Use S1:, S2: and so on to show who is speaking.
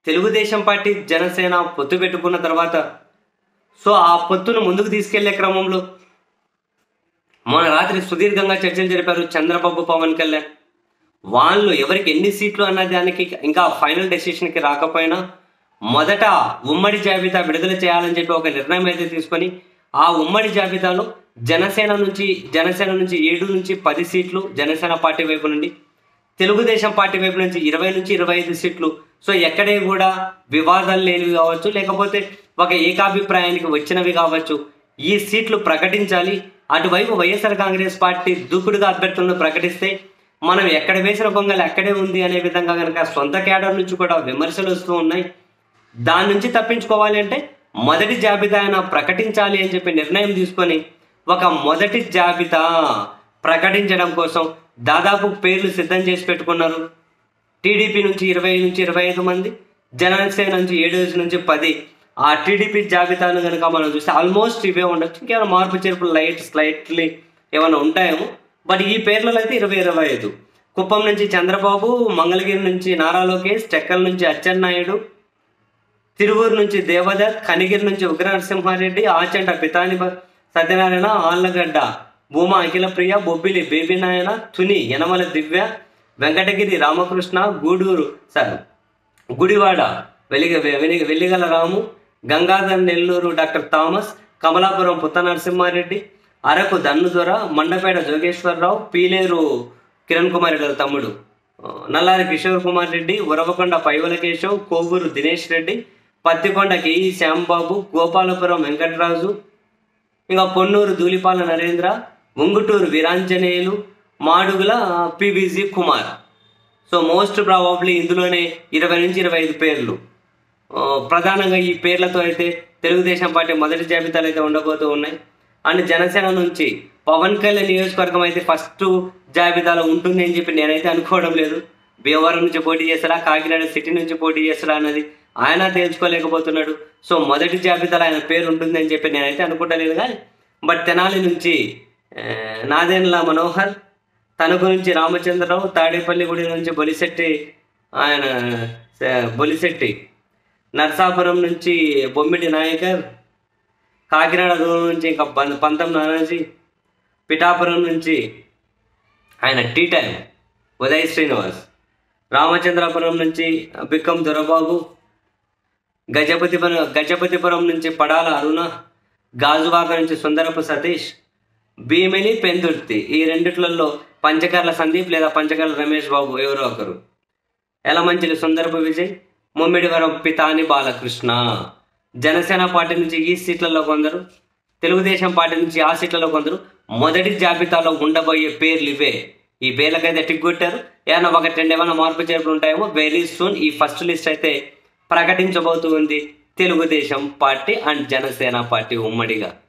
S1: Telugu Desam party Janasena పొత్తు పెట్టుకున్న తర్వాత సో ఆ పొత్తును ముందుకు తీసుకెళ్లే క్రమంలో మొన్న రాత్రి సుదీర్ఘంగా చర్చలు జరిపారు చంద్రబాబు, పవన్ కళ్యాణ్. వాళ్ళు ఎవరికి ఎన్ని సీట్లు అన్న దానికి ఇంకా ఫైనల్ డెసిషన్కి రాకపోయినా మొదట ఉమ్మడి జాబితా విడుదల చేయాలని చెప్పి ఒక నిర్ణయం అయితే తీసుకొని ఆ ఉమ్మడి జాబితాలో జనసేన నుంచి 7 నుంచి 10 సీట్లు జనసేన పార్టీ వైపు నుండి, తెలుగుదేశం పార్టీ వైపు నుంచి 20 నుంచి 25 సీట్లు. సో ఎక్కడే కూడా వివాదాలు లేనివి కావచ్చు, లేకపోతే ఒక ఏకాభిప్రాయానికి వచ్చినవి కావచ్చు, ఈ సీట్లు ప్రకటించాలి. అటువైపు వైఎస్ఆర్ కాంగ్రెస్ పార్టీ దూకుడుగా అభ్యర్థులను ప్రకటిస్తే మనం ఎక్కడ వేసిన పొంగల్ అక్కడే ఉంది అనే విధంగా కనుక సొంత కేడర్ నుంచి కూడా విమర్శలు వస్తూ ఉన్నాయి. దాని నుంచి తప్పించుకోవాలి అంటే మొదటి జాబితా అయినా ప్రకటించాలి అని చెప్పి నిర్ణయం తీసుకొని ఒక మొదటి జాబితా ప్రకటించడం కోసం దాదాపు పేర్లు సిద్ధం చేసి పెట్టుకున్నారు. టీడీపీ నుంచి 20 నుంచి 25 మంది, జనసేన నుంచి 7 నుంచి 10. ఆ టీడీపీ జాబితాను కనుక మనం చూస్తే ఆల్మోస్ట్ ఇవే ఉండొచ్చు, ఇంకేమైనా మార్పు చేర్పులు స్లైట్లీ ఏమైనా ఉంటాయేమో. బట్ ఈ పేర్లలో అయితే 20-25. కుప్పం నుంచి చంద్రబాబు, మంగళగిరి నుంచి నారా లోకేష్, టెక్కల నుంచి అచ్చెన్నాయుడు, తిరువూరు నుంచి దేవదత్, కనిగిరి నుంచి ఉగ్ర నరసింహారెడ్డి, ఆచంట పితాని సత్యనారాయణ, ఆళ్లగడ్డ భూమా అఖిలప్రియ, బొబ్బిలి బేబీ నాయన, తుని యనమల దివ్య, వెంకటగిరి రామకృష్ణ, గుడివాడ వెలిగల రాము, గంగాధర్ నెల్లూరు డాక్టర్ థామస్, కమలాపురం పుత్త నరసింహారెడ్డి, అరకు దన్నుదొర, మండపేట జోగేశ్వరరావు, పీలేరు కిరణ్ కుమార్ రెడ్డి తమ్ముడు, నల్లారి కిషోర్ కుమార్ రెడ్డి, ఉరవకొండ పైవల కేశవ్, కోవూరు దినేష్ రెడ్డి, పత్తికొండ కేఈ శ్యాంబాబు, గోపాలపురం వెంకటరాజు, ఇంకా Ponnur Dhulipala Narendra, Unguturu Veeranjaneyulu, Madugula PVG Kumar. So most probably ఇందులోనే 20 నుంచి 25 పేర్లు. ప్రధానంగా ఈ పేర్లతో అయితే తెలుగుదేశం పార్టీ మొదటి జాబితాలు అయితే ఉండబోతూ ఉన్నాయి. అండ్ జనసేన నుంచి పవన్ కళ్యాణ్ నియోజకవర్గం అయితే ఫస్ట్ జాబితాలో ఉంటుంది అని చెప్పి నేనైతే అనుకోవడం లేదు. భీమవరం నుంచి పోటీ చేస్తాడా, కాకినాడ సిటీ నుంచి పోటీ చేస్తాడా అన్నది ఆయన తేల్చుకోలేకపోతున్నాడు. సో మొదటి జాబితాలో ఆయన పేరు ఉంటుంది అని చెప్పి నేనైతే అనుకుంటలేదు. కానీ బట్ తెనాలి నుంచి నాదెండ్ల మనోహర్, తణుకు నుంచి రామచంద్రరావు, తాడేపల్లిగూడి నుంచి బొలిశెట్టి, నర్సాపురం నుంచి బొమ్మిడి నాయకర్, కాకినాడ దూరం నుంచి ఇంకా పంతం నానాజీ, పిఠాపురం నుంచి ఆయన టీ టైం ఉదయ్ శ్రీనివాస్, రామచంద్రపురం నుంచి బిక్కం దొరబాబు, గజపతిపురం నుంచి పడాల అరుణ, గాజువాక నుంచి సుందరపు సతీష్, భీమిలి పెందుర్తి. ఈ రెండిట్లలో పంచకర్ల సందీప్ లేదా పంచకర్ల రమేష్ బాబు ఎవరో ఒకరు, ఎలమంచిలి సుందరపు విజయ్, ముమ్మిడివరం పితాని బాలకృష్ణ. జనసేన పార్టీ నుంచి ఈ సీట్లలో కొందరు, తెలుగుదేశం పార్టీ నుంచి ఆ సీట్లలో కొందరు. మొదటి జాబితాలో ఉండబోయే పేర్లు ఇవే. ఈ పేర్లకైతే టిక్ కొట్టారు. ఏమైనా 1-2 ఏమైనా మార్పు చేర్పులు ఉంటాయేమో. వెరీ సూన్ ఈ ఫస్ట్ లిస్ట్ అయితే ప్రకటించబోతుంది Telugu Desam party and Janasena party ఉమ్మడిగా.